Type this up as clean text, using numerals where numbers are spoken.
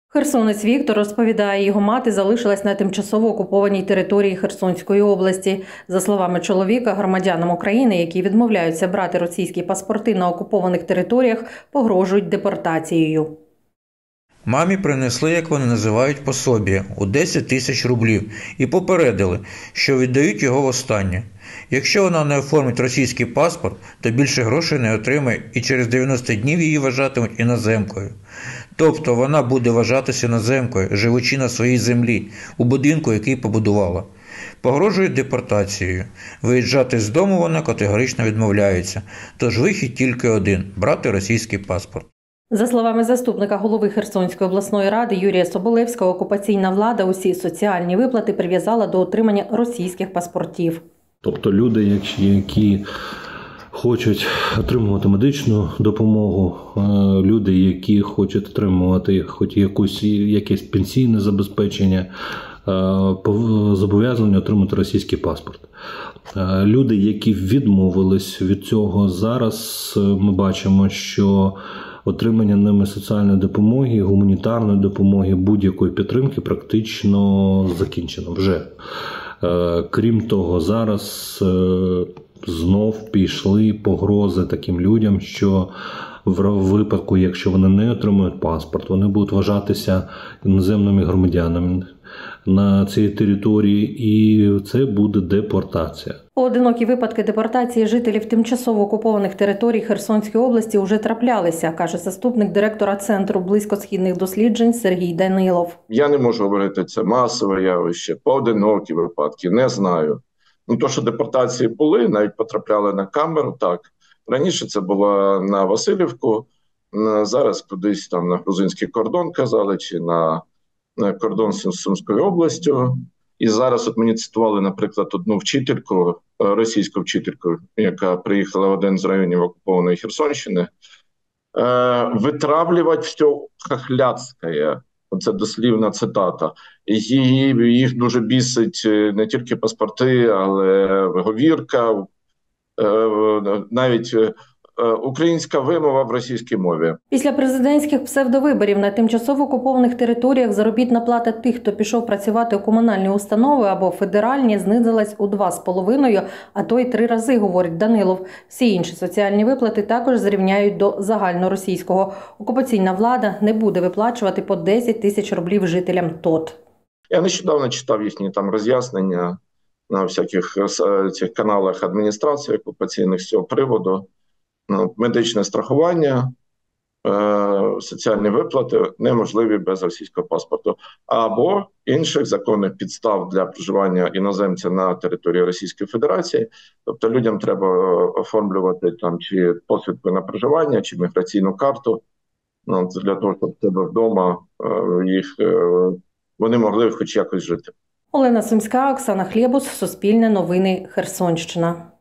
Херсонець Віктор розповідає, його мати залишилась на тимчасово окупованій території Херсонської області. За словами чоловіка, громадянам України, які відмовляються брати російські паспорти на окупованих територіях, погрожують депортацією. Мамі принесли, як вони називають, пособіє у 10 тисяч рублів і попередили, що віддають його востаннє. Якщо вона не оформить російський паспорт, то більше грошей не отримає і через 90 днів її вважатимуть іноземкою. Тобто вона буде вважатися іноземкою, живучи на своїй землі, у будинку, який побудувала. Погрожують депортацією. Виїжджати з дому вона категорично відмовляється. Тож вихід тільки один – брати російський паспорт. За словами заступника голови Херсонської обласної ради Юрія Соболевського, окупаційна влада усі соціальні виплати прив'язала до отримання російських паспортів. Тобто люди, які хочуть отримувати медичну допомогу, люди, які хочуть отримувати хоч якесь пенсійне забезпечення, зобов'язані отримати російський паспорт. Люди, які відмовились від цього, зараз ми бачимо, що отримання ними соціальної допомоги, гуманітарної допомоги, будь-якої підтримки практично закінчено вже. Крім того, зараз знов пішли погрози таким людям, що в випадку, якщо вони не отримують паспорт, вони будуть вважатися іноземними громадянами на цій території, і це буде депортація. Поодинокі випадки депортації жителів тимчасово окупованих територій Херсонської області вже траплялися, каже заступник директора Центру близькосхідних досліджень Сергій Данилов. Я не можу говорити, це масове явище, поодинокі випадки, не знаю. То, що депортації були, навіть потрапляли на камеру, так. Раніше це було на Василівку, зараз кудись там на грузинський кордон казали, чи на кордон з Сумською областю. І зараз от мені цитували, наприклад, одну вчительку, російську вчительку, яка приїхала в один з районів окупованої Херсонщини. «Витравлювати все хохляцьке». Це дослівна цитата. Їх дуже бісить не тільки паспорти, але говірка, навіть українська вимова в російській мові. Після президентських псевдовиборів на тимчасово окупованих територіях заробітна плата тих, хто пішов працювати у комунальні установи або федеральні, знизилась у 2,5, а то й 3 рази, говорить Данилов. Всі інші соціальні виплати також зрівняють до загальноросійського. Окупаційна влада не буде виплачувати по 10 тисяч рублів жителям ТОТ. Я нещодавно читав їхні там роз'яснення на всяких цих каналах адміністрації окупаційних з цього приводу. Медичне страхування, соціальні виплати неможливі без російського паспорту. Або інших законних підстав для проживання іноземця на території Російської Федерації. Тобто людям треба оформлювати там чи посвідку на проживання, чи міграційну карту, для того, щоб в себе вдома вони могли хоч якось жити. Олена Сумська, Оксана Хлєбус, Суспільне новини, Херсонщина.